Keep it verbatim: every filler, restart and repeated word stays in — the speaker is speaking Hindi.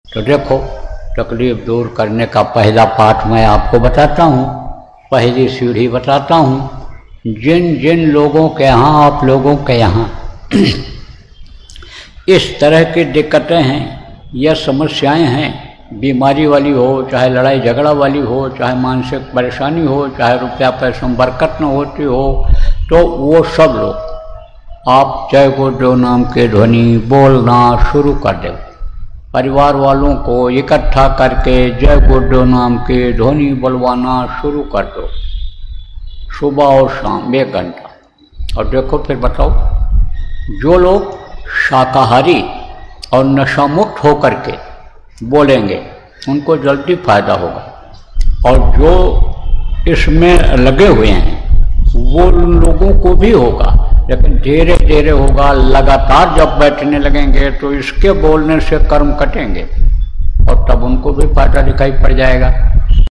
तो देखो, तकलीफ दूर करने का पहला पाठ मैं आपको बताता हूँ, पहली सीढ़ी बताता हूँ। जिन जिन लोगों के यहाँ, आप लोगों के यहाँ इस तरह की दिक्कतें हैं या समस्याएं हैं, बीमारी वाली हो, चाहे लड़ाई झगड़ा वाली हो, चाहे मानसिक परेशानी हो, चाहे रुपया पैसों में बरकत न होती हो, तो वो सब लोग आप जय गुरुदेव नाम के ध्वनि बोलना शुरू कर दो। परिवार वालों को इकट्ठा करके जय गुरुदेव नाम के ध्वनि बुलवाना शुरू कर दो, सुबह और शाम एक घंटा। और देखो फिर बताओ, जो लोग शाकाहारी और नशा मुक्त होकर के बोलेंगे उनको जल्दी फायदा होगा, और जो इसमें लगे हुए हैं वो लोगों को भी होगा, लेकिन धीरे धीरे होगा। लगातार जब बैठने लगेंगे तो इसके बोलने से कर्म कटेंगे और तब उनको भी फायदा दिखाई पड़ जाएगा।